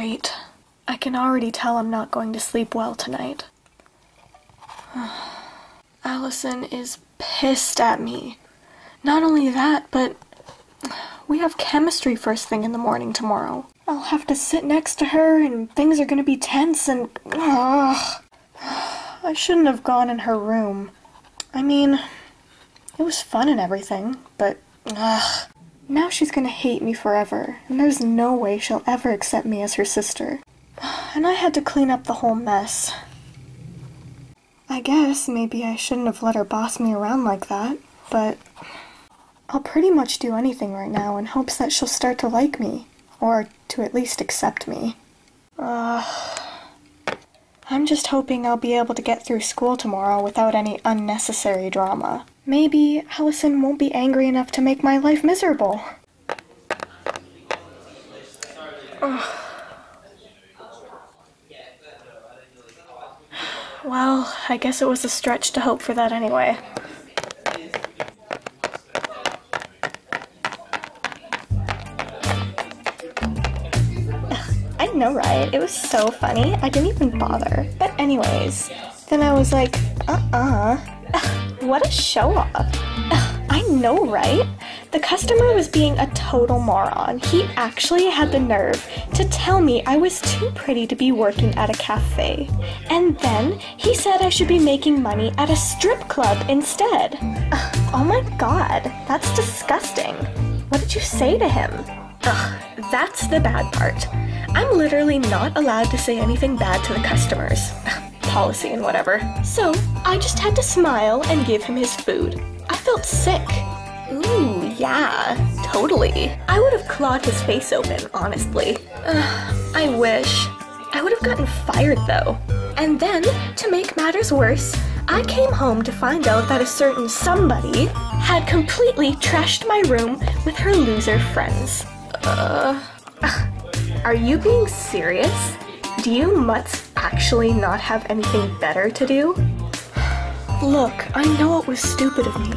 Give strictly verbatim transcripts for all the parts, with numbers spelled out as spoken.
Great. I can already tell I'm not going to sleep well tonight. Allison is pissed at me. Not only that, but we have chemistry first thing in the morning tomorrow. I'll have to sit next to her and things are gonna be tense and... Ugh. I shouldn't have gone in her room. I mean, it was fun and everything, but... Ugh. Now she's gonna hate me forever, and there's no way she'll ever accept me as her sister. And I had to clean up the whole mess. I guess maybe I shouldn't have let her boss me around like that, but I'll pretty much do anything right now in hopes that she'll start to like me, or to at least accept me. Uh, I'm just hoping I'll be able to get through school tomorrow without any unnecessary drama. Maybe Allison won't be angry enough to make my life miserable. Ugh. Well, I guess it was a stretch to hope for that anyway. I know, right? It was so funny. I didn't even bother. But anyways, then I was like, uh-uh. What a show-off. I know, right? The customer was being a total moron. He actually had the nerve to tell me I was too pretty to be working at a cafe. And then he said I should be making money at a strip club instead. Oh my god, that's disgusting. What did you say to him? Ugh, that's the bad part. I'm literally not allowed to say anything bad to the customers. Policy and whatever. So, I just had to smile and give him his food. I felt sick. Ooh, yeah, totally. I would have clawed his face open, honestly. Ugh, I wish. I would have gotten fired, though. And then, to make matters worse, I came home to find out that a certain somebody had completely trashed my room with her loser friends. Uh, are you being serious? Do you mutts actually not have anything better to do? Look, I know it was stupid of me.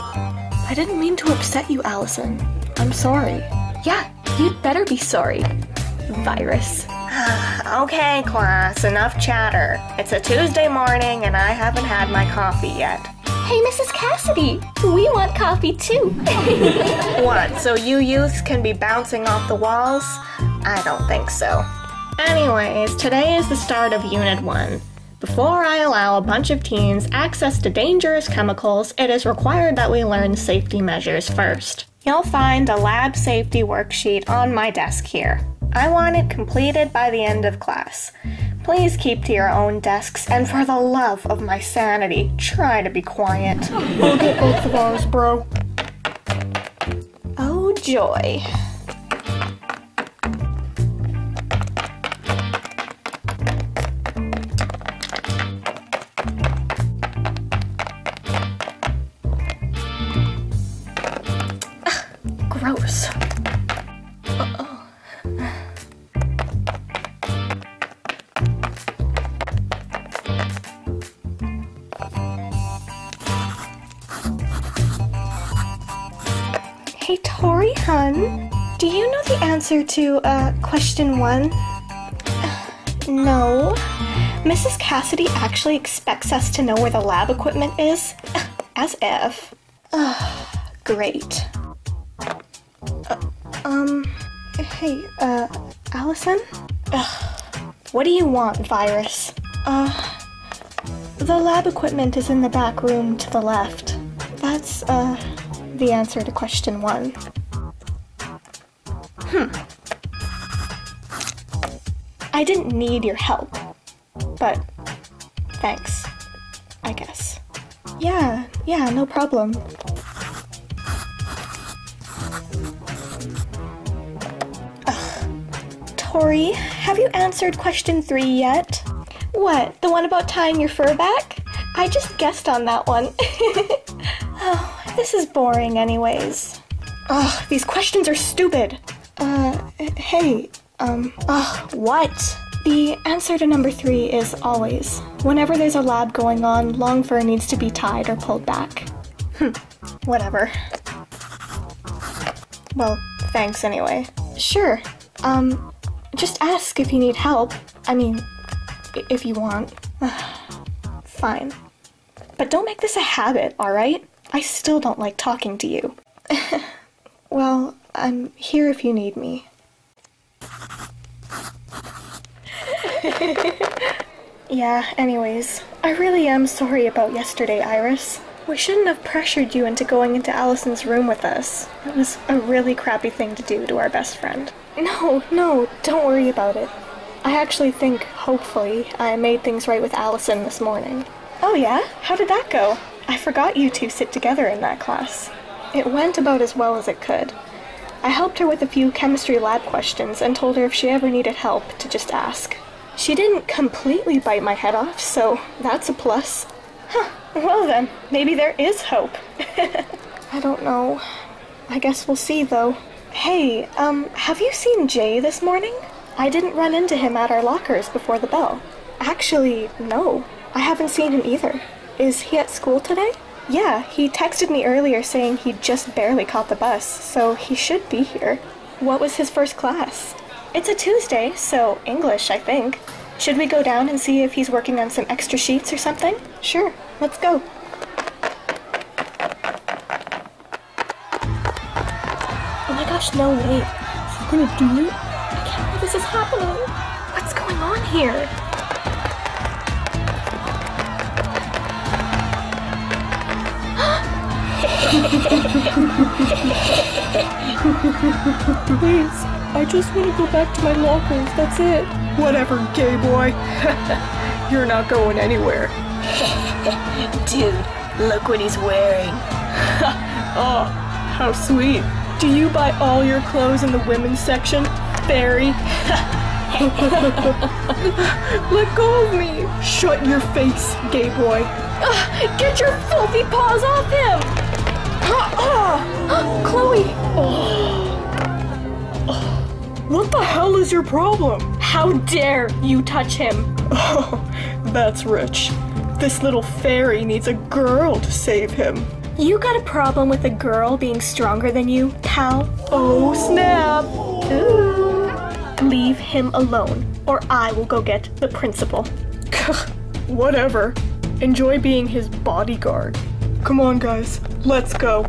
I didn't mean to upset you, Allison. I'm sorry. Yeah, you'd better be sorry. Virus. Okay, class, enough chatter. It's a Tuesday morning and I haven't had my coffee yet. Hey, Missus Cassidy, we want coffee too. What, so you youths can be bouncing off the walls? I don't think so. Anyways, today is the start of Unit one. Before I allow a bunch of teens access to dangerous chemicals, it is required that we learn safety measures first. You'll find a lab safety worksheet on my desk here. I want it completed by the end of class. Please keep to your own desks, and for the love of my sanity, try to be quiet. I'll get both of ours, bro. Oh, joy. Gross. Uh-oh. Hey, Tori, hun. Do you know the answer to, uh, question one? Uh, no. Missus Cassidy actually expects us to know where the lab equipment is? As if. Ugh, great. Uh, um, hey, uh, Allison? Ugh, what do you want, Virus? Uh, the lab equipment is in the back room to the left. That's, uh, the answer to question one. Hmm. I didn't need your help, but thanks, I guess. Yeah, yeah, no problem. Tori, have you answered question three yet? What, the one about tying your fur back? I just guessed on that one. Oh, this is boring anyways. Ugh, these questions are stupid. Uh, hey, um, ugh, what? The answer to number three is always, whenever there's a lab going on, long fur needs to be tied or pulled back. Hm, whatever. Well, thanks anyway. Sure, um, Just ask if you need help. I mean, if you want. Fine. But don't make this a habit, alright? I still don't like talking to you. Well, I'm here if you need me. Yeah, anyways, I really am sorry about yesterday, Iris. We shouldn't have pressured you into going into Allison's room with us. It was a really crappy thing to do to our best friend. No, no, don't worry about it. I actually think, hopefully, I made things right with Allison this morning. Oh yeah? How did that go? I forgot you two sit together in that class. It went about as well as it could. I helped her with a few chemistry lab questions and told her if she ever needed help to just ask. She didn't completely bite my head off, so that's a plus. Huh, well then, maybe there is hope. I don't know. I guess we'll see, though. Hey, um, have you seen Jay this morning? I didn't run into him at our lockers before the bell. Actually, no. I haven't seen him either. Is he at school today? Yeah, he texted me earlier saying he just barely caught the bus, so he should be here. What was his first class? It's a Tuesday, so English, I think. Should we go down and see if he's working on some extra sheets or something? Sure, let's go. Oh my gosh, no, wait. Is he gonna do it? I can't believe this is happening. What's going on here? Please, I just want to go back to my lockers, that's it. Whatever, gay boy. You're not going anywhere. Dude, look what he's wearing. Oh, how sweet. Do you buy all your clothes in the women's section, fairy? Let go of me. Shut your face, gay boy. Uh, get your filthy paws off him! Chloe! Oh. What the hell is your problem? How dare you touch him? Oh, that's rich. This little fairy needs a girl to save him. You got a problem with a girl being stronger than you, pal? Oh, snap! Ooh. Leave him alone, or I will go get the principal. Whatever. Enjoy being his bodyguard. Come on, guys. Let's go.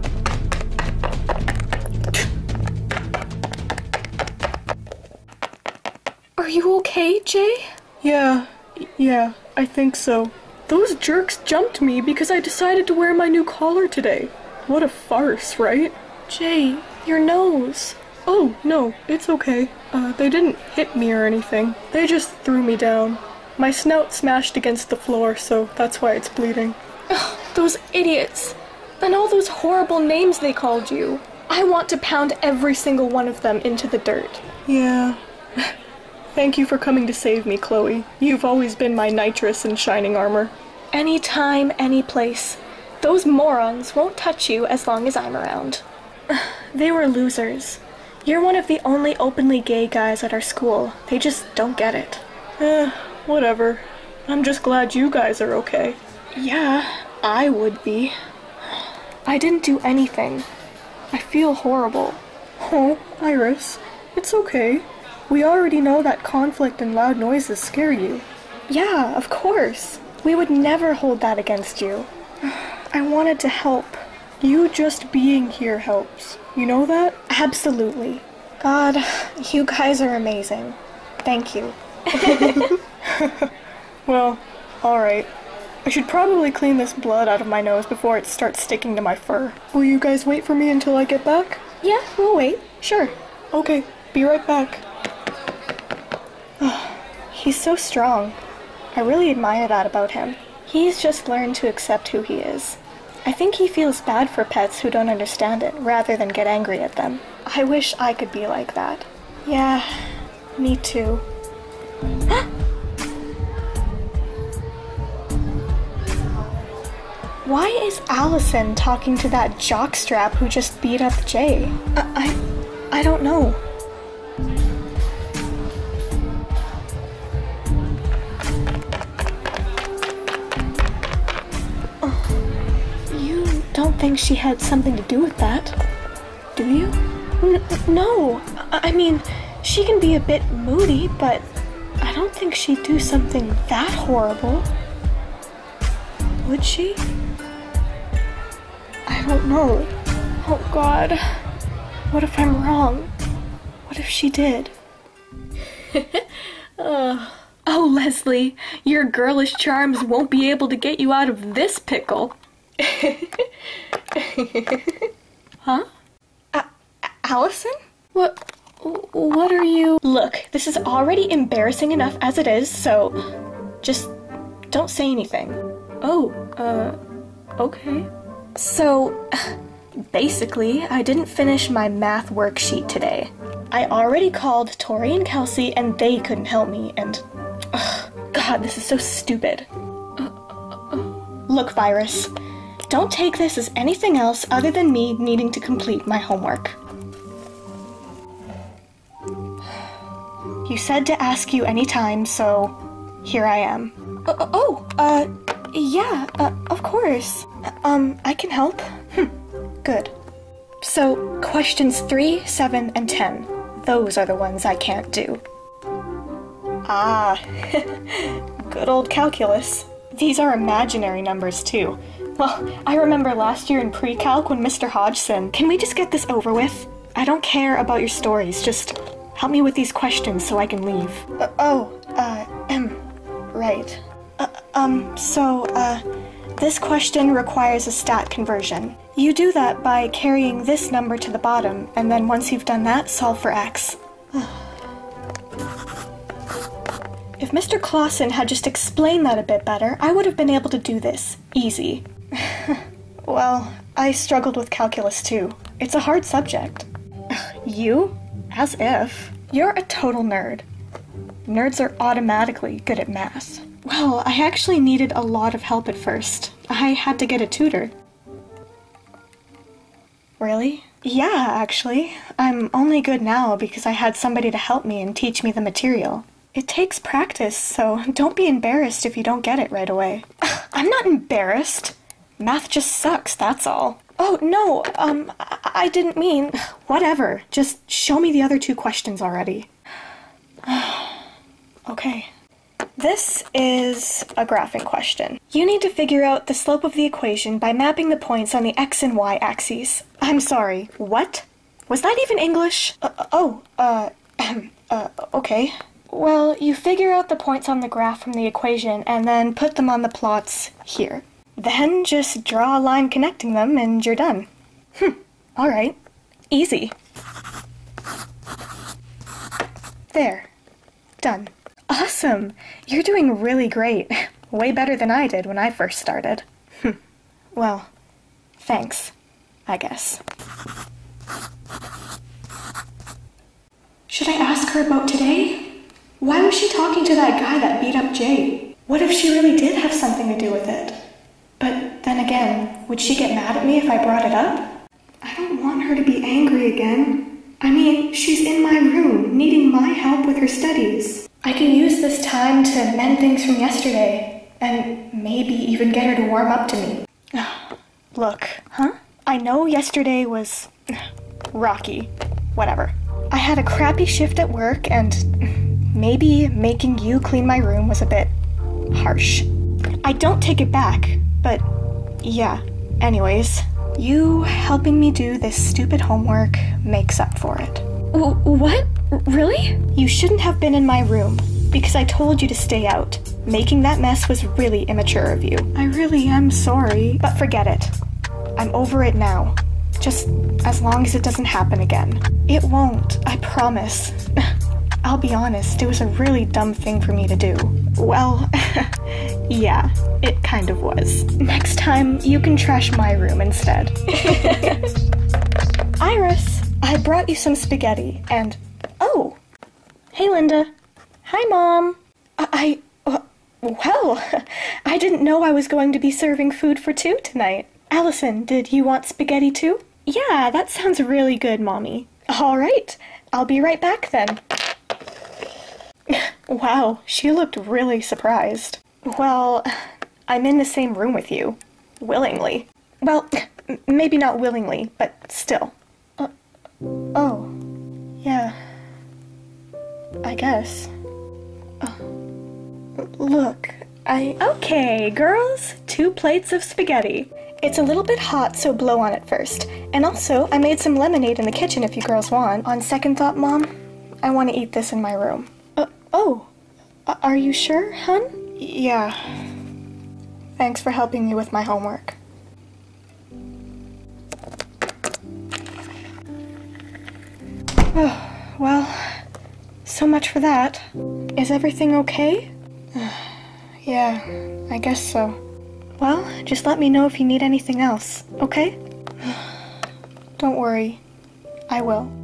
Are you okay, Jay? Yeah, yeah, I think so. Those jerks jumped me because I decided to wear my new collar today. What a farce, right? Jay, your nose. Oh, no, it's okay. Uh, they didn't hit me or anything. They just threw me down. My snout smashed against the floor, so that's why it's bleeding. Ugh, those idiots. And all those horrible names they called you. I want to pound every single one of them into the dirt. Yeah. Thank you for coming to save me, Chloe. You've always been my nitrous in shining armor. Anytime, any place. Those morons won't touch you as long as I'm around. They were losers. You're one of the only openly gay guys at our school. They just don't get it. Eh, whatever. I'm just glad you guys are okay. Yeah, I would be. I didn't do anything. I feel horrible. Oh, Iris, it's okay. We already know that conflict and loud noises scare you. Yeah, of course. We would never hold that against you. I wanted to help. You just being here helps. You know that? Absolutely. God, you guys are amazing. Thank you. Well, alright. I should probably clean this blood out of my nose before it starts sticking to my fur. Will you guys wait for me until I get back? Yeah, we'll wait. Sure. Okay, be right back. He's so strong. I really admire that about him. He's just learned to accept who he is. I think he feels bad for pets who don't understand it, rather than get angry at them. I wish I could be like that. Yeah, me too. Why is Allison talking to that jockstrap who just beat up Jay? I, I, I don't know. Don't think she had something to do with that, do you? N- no, I-, I mean, She can be a bit moody, but I don't think she'd do something that horrible. Would she? I don't know. Oh God. What if I'm wrong? What if she did? uh. Oh, Leslie, your girlish charms won't be able to get you out of this pickle. Huh? A- Allison? What? What are you? Look, this is already embarrassing enough as it is, so just don't say anything. Oh, uh, okay. So, basically, I didn't finish my math worksheet today. I already called Tori and Kelsey, and they couldn't help me, and ugh, God, this is so stupid. Uh, uh, look, Virus, don't take this as anything else other than me needing to complete my homework. You said to ask you anytime, so here I am. Uh, oh, uh, yeah, uh, of course. Um, I can help. Hm, good. So, questions three, seven, and ten. Those are the ones I can't do. Ah, good old calculus. These are imaginary numbers, too. Well, I remember last year in pre-calc when Mister Hodgson... Can we just get this over with? I don't care about your stories, just help me with these questions so I can leave. Uh, oh, uh, um, right. Uh, um, so, uh, this question requires a stat conversion. You do that by carrying this number to the bottom, and then once you've done that, solve for x. If Mister Clausen had just explained that a bit better, I would have been able to do this. Easy. Well, I struggled with calculus too. It's a hard subject. You? As if. You're a total nerd. Nerds are automatically good at math. Well, I actually needed a lot of help at first. I had to get a tutor. Really? Yeah, actually. I'm only good now because I had somebody to help me and teach me the material. It takes practice, so don't be embarrassed if you don't get it right away. I'm not embarrassed. Math just sucks, that's all. Oh, no, um, I, I didn't mean... Whatever, just show me the other two questions already. Okay. This is a graphing question. You need to figure out the slope of the equation by mapping the points on the x and y axes. I'm sorry, what? Was that even English? Uh, oh, uh, uh, okay. Well, you figure out the points on the graph from the equation and then put them on the plots here. Then just draw a line connecting them and you're done. Hm, alright. Easy. There. Done. Awesome! You're doing really great. Way better than I did when I first started. Hm. Well, thanks, I guess. Should I ask her about today? Why was she talking to that guy that beat up Jay? What if she really did have something to do with it? But then again, would she get mad at me if I brought it up? I don't want her to be angry again. I mean, she's in my room, needing my help with her studies. I can use this time to mend things from yesterday, and maybe even get her to warm up to me. Look, huh? I know yesterday was rocky. Whatever. I had a crappy shift at work, and maybe making you clean my room was a bit harsh. I don't take it back, but yeah. Anyways, you helping me do this stupid homework makes up for it. W- what? Really? You shouldn't have been in my room, because I told you to stay out. Making that mess was really immature of you. I really am sorry. But forget it. I'm over it now. Just as long as it doesn't happen again. It won't, I promise. I'll be honest, it was a really dumb thing for me to do. Well, yeah, it kind of was. Next time, you can trash my room instead. Iris, I brought you some spaghetti, and... Oh! Hey, Linda. Hi, Mom. I... I uh, well, I didn't know I was going to be serving food for two tonight. Allison, did you want spaghetti too? Yeah, that sounds really good, Mommy. All right, I'll be right back then. Wow, she looked really surprised. Well, I'm in the same room with you. Willingly. Well, m- maybe not willingly, but still. Uh, oh, yeah. I guess. Oh. Look, I... Okay, girls, two plates of spaghetti. It's a little bit hot, so blow on it first. And also, I made some lemonade in the kitchen if you girls want. On second thought, Mom, I want to eat this in my room. Uh, oh, uh, are you sure, hun? Yeah. Thanks for helping me with my homework. Oh, well, so much for that. Is everything okay? Yeah, I guess so. Well, just let me know if you need anything else, okay? Don't worry, I will.